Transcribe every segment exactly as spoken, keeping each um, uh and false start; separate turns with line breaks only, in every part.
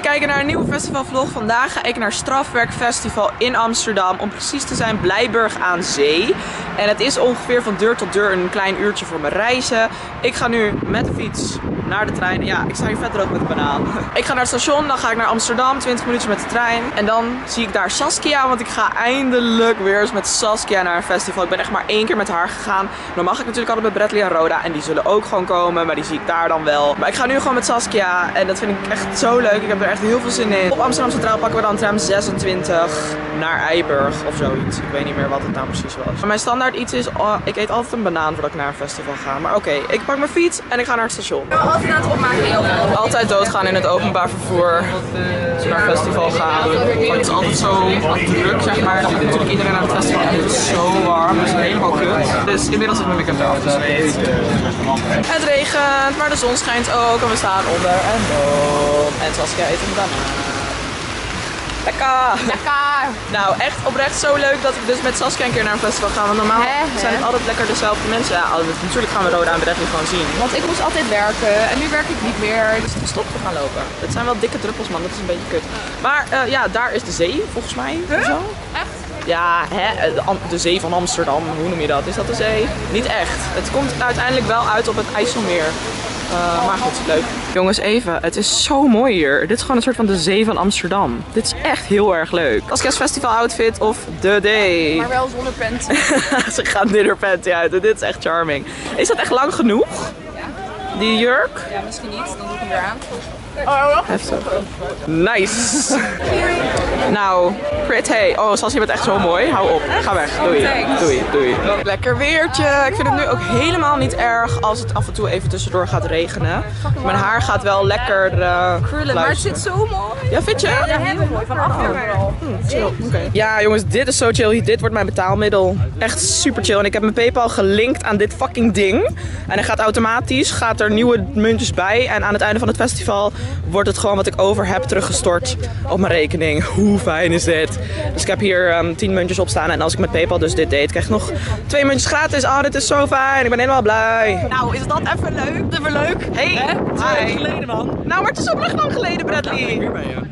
kijken naar een nieuwe festivalvlog. Vandaag ga ik naar Strafwerk Festival in Amsterdam. Om precies te zijn Blijburg aan Zee. En het is ongeveer van deur tot deur een klein uurtje voor mijn reizen. Ik ga nu met de fiets naar de trein. Ja, ik sta hier vet droog met de banaan. Ik ga naar het station, dan ga ik naar Amsterdam, twintig minuutjes met de trein. En dan zie ik daar Saskia, want ik ga eindelijk weer eens met Saskia naar een festival. Ik ben echt maar één keer met haar gegaan. Normaal ga ik natuurlijk altijd met Bradley en Roda. En die zullen ook gewoon komen, maar die zie ik daar dan wel. Maar ik ga nu gewoon met Saskia en dat vind ik echt zo leuk. Ik heb er echt heel veel zin in. Op Amsterdam Centraal pakken we dan tram zesentwintig naar Eiburg of zoiets. Ik weet niet meer wat het nou precies was. Maar mijn standaard iets is, oh, ik eet altijd een banaan voordat ik naar een festival ga. Maar oké, okay, ik pak mijn fiets en ik ga naar het station.
Altijd aan het opmaken in je
Altijd doodgaan in het openbaar vervoer. Als we naar een festival gaan. Het is altijd zo druk, zeg maar. Dan gaat natuurlijk iedereen naar het festival. En het is zo warm, het is helemaal kut. Dus inmiddels zit mijn make-up eraf. Dus het regent, maar de zon schijnt ook. En we staan onder een boom. En Saskia eet een banaan. Lekker!
Lekker!
Nou, echt oprecht zo leuk dat ik dus met Saskia een keer naar een festival ga. Want normaal
he, he.
zijn het altijd lekker dezelfde mensen. Ja, natuurlijk gaan we Roda en Bradley gewoon zien.
Want ik moest altijd werken en nu werk ik niet meer.
Dus het stop te gaan lopen. Het zijn wel dikke druppels, man. Dat is een beetje kut. Maar uh, ja, daar is de zee, volgens mij.
Huh?
Zo.
Echt?
Ja, hè? De zee van Amsterdam. Hoe noem je dat? Is dat de zee? Niet echt. Het komt uiteindelijk wel uit op het IJsselmeer. Uh, maar goed, leuk. Jongens, even. Het is zo mooi hier. Dit is gewoon een soort van de zee van Amsterdam. Dit is echt heel erg leuk. Als festival outfit of the day.
Maar wel zonder panty.
Ze gaan dinner panty uit. Dit is echt charming. Is dat echt lang genoeg?
Ja.
Die jurk?
Ja, misschien niet. Dan doe ik hem weer aan.
Oh, heftig. Nice. Nou, Crit, hey. Oh, Sas, je bent echt zo mooi. Hou op. Ga weg. Doei. Doei, doei. Lekker weertje. Ik vind het nu ook helemaal niet erg als het af en toe even tussendoor gaat regenen. Mijn haar gaat wel lekker uh,
krullen, maar het zit zo mooi.
Ja, vind je?
Ja, heel mooi. Van achter vooral.
Hm, chill. Okay. Ja, jongens, dit is zo chill. Dit wordt mijn betaalmiddel. Echt super chill. En ik heb mijn PayPal gelinkt aan dit fucking ding. En hij gaat automatisch, gaat er nieuwe muntjes bij. En aan het einde van het festival wordt het gewoon wat ik over heb teruggestort op mijn rekening. Hoe fijn is dit? Dus ik heb hier um, tien muntjes op staan. En als ik met PayPal dus dit deed, krijg ik nog twee muntjes gratis. Oh, dit is zo fijn. Ik ben helemaal blij. Nou, is dat even leuk? Even leuk? Hey. Hè? Twee jaar geleden, man. Nou, maar het is ook nog lang geleden, Bradley. Ja, weer bij je.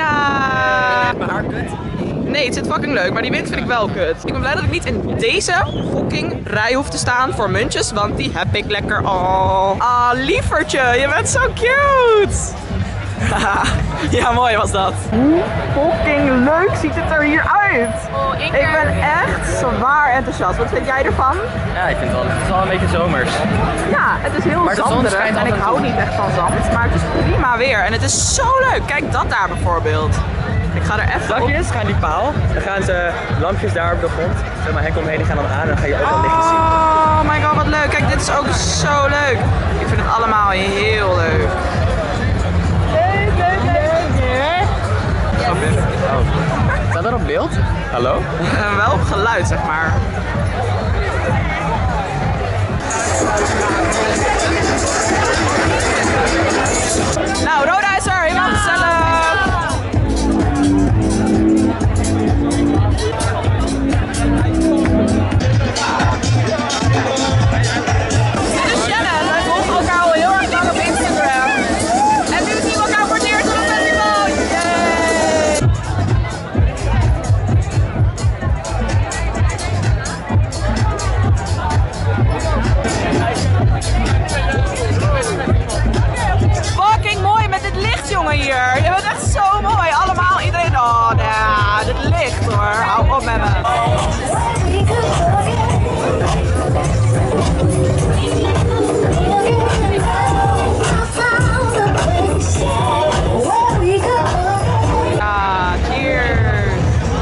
Ja. Mijn haar kut. Nee, het zit fucking leuk, maar die wind vind ik wel kut. Ik ben blij dat ik niet in deze fucking rij hoef te staan voor muntjes, want die heb ik lekker al. Ah, lievertje, je bent zo cute. Ja, mooi was dat. Hoe fucking leuk ziet het er hier uit.
Oh, ik,
ik ben echt zwaar enthousiast. Wat vind jij ervan?
Ja, ik vind het wel, het is wel een beetje zomers.
Ja, het is heel zanderig en ik hou niet echt van zand, maar het is prima weer en het is zo leuk. Kijk dat daar bijvoorbeeld. Ik ga er even
Zakjes, gaan die paal. Dan gaan ze lampjes daar op de grond. Zeg maar, hek omheen, die gaan dan aan en dan ga je ook wel lichtjes zien.
Oh my god, wat leuk. Kijk, dit is ook zo leuk. Ik vind het allemaal heel leuk.
Leuk, leuk, leuk.
Ja. Oh. Staat dat op beeld? Hallo?
Uh, wel op geluid, zeg maar. Nou, Roda is er. Helemaal gezellig. Hier. Je bent echt zo mooi. Allemaal, iedereen. Oh, nah, dit licht hoor. Hou op met me. Ja, cheers.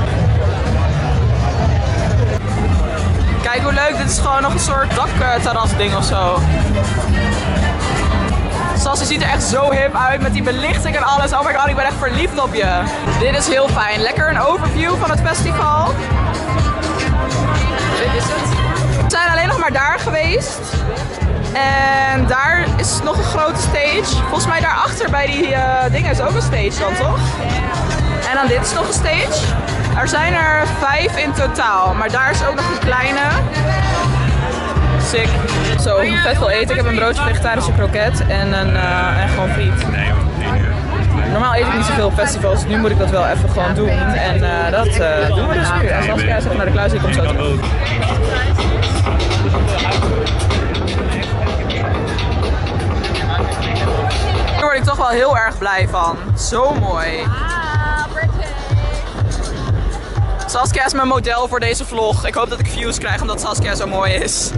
Kijk hoe leuk. Dit is gewoon nog een soort dakterrasding of zo. Sassi ziet er echt zo hip uit met die belichting en alles. Oh my god, ik ben echt verliefd op je. Dit is heel fijn. Lekker een overview van het festival. Dit is het. We zijn alleen nog maar daar geweest. En daar is nog een grote stage. Volgens mij daarachter bij die uh, dingen is ook een stage dan, toch? En dan dit is nog een stage. Er zijn er vijf in totaal. Maar daar is ook nog een kleine. Sick. Zo, vet veel eten. Ik heb een broodje vegetarische kroket en een uh, en gewoon friet.
Nee, nee, nee.
Normaal eet ik niet zoveel op festivals, dus nu moet ik dat wel even gewoon doen. En uh, dat uh, doen we dus nu. En Saskia is even naar de kluis, ik kom zo terug. Hier word ik toch wel heel erg blij van. Zo mooi. Saskia is mijn model voor deze vlog. Ik hoop dat ik views krijg omdat Saskia zo mooi is.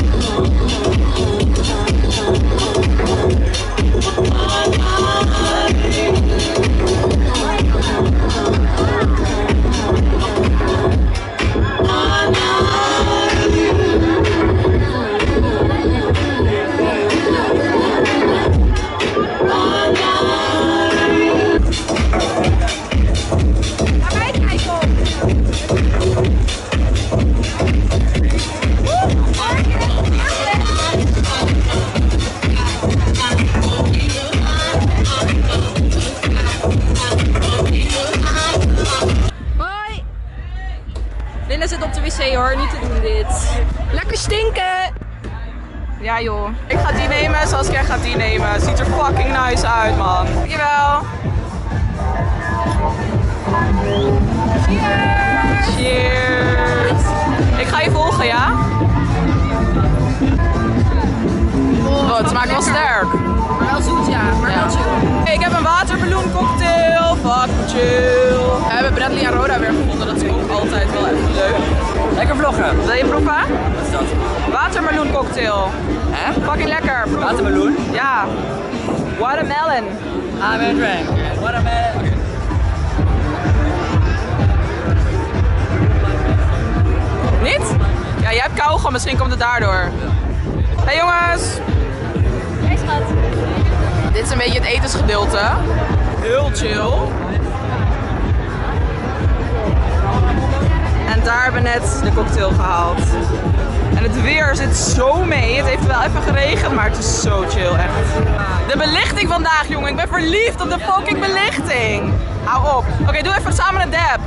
Linda zit op de wc hoor, niet te doen dit. Lekker stinken! Ja joh.
Ik ga die nemen, Saskia gaat die nemen. Ziet er fucking nice uit, man. Dankjewel. Cheers! Cheers! Ik ga je volgen, ja? Oh, het smaakt wel sterk.
Maar wel zoet ja, maar wel chill.
Hey, ik heb een watermeloen cocktail. Fuck chill. We hebben Bradley en Roda weer gevonden. Dat is ook altijd wel even leuk.
Lekker vloggen.
Wil je proeven?
Wat is dat?
Watermeloen cocktail.
Hè?
Fucking lekker. Proef.
Watermeloen?
Ja. Watermelon.
I'm a drink. Watermelon.
Niet? Ja, jij hebt kauwgom. Misschien komt het daardoor. Hey jongens.
Hey schat.
Dit is een beetje het etensgedeelte. Heel chill. En daar hebben we net de cocktail gehaald. En het weer zit zo mee. Het heeft wel even geregend, maar het is zo chill, echt. De belichting vandaag, jongen. Ik ben verliefd op de fucking belichting. Hou op. Oké, okay, doe even samen een dab.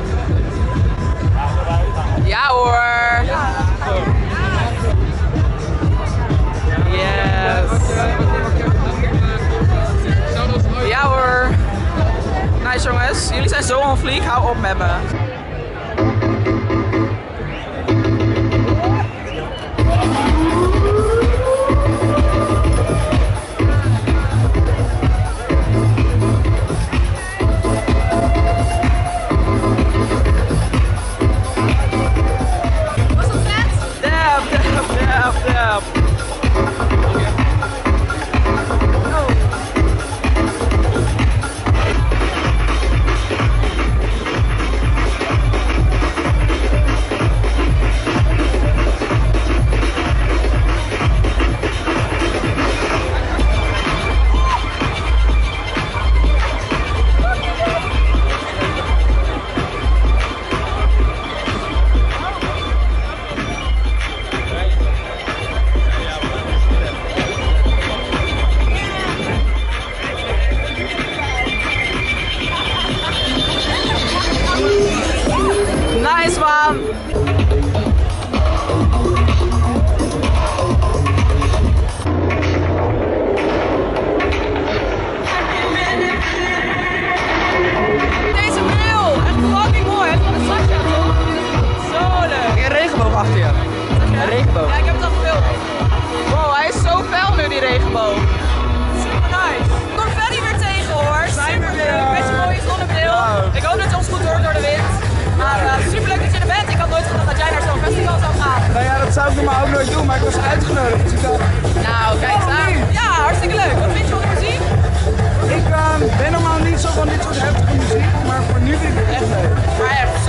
Ja hoor. Yes. Ja hoor. Nice jongens. Jullie zijn zo on fleek. Hou op met me. Nice man! Deze bril! Echt fucking mooi! Het is van een Saskia toch? Zo leuk!
Een regenboog achter je. Een regenboog.
Ja, ik heb het al gefilmd. Wow, hij is zo fel nu, die regenboog. Super nice. Confetti weer tegen hoor. Super leuk. Met je mooie zonnebril. Ik hoop dat je ons goed hoort door de wind. Maar uh, super leuk dat je er bent. Ik had nooit gedacht dat jij naar zo'n festival zou gaan.
Nou ja, dat zou ik normaal ook nooit doen, maar ik was uitgenodigd. Dus ik dacht,
Nou, kijk eens aan. Ja, hartstikke leuk. Wat vind je van de muziek?
ik uh, ben normaal niet zo van dit soort heftige muziek, maar voor nu vind ik het echt leuk.
Maar echt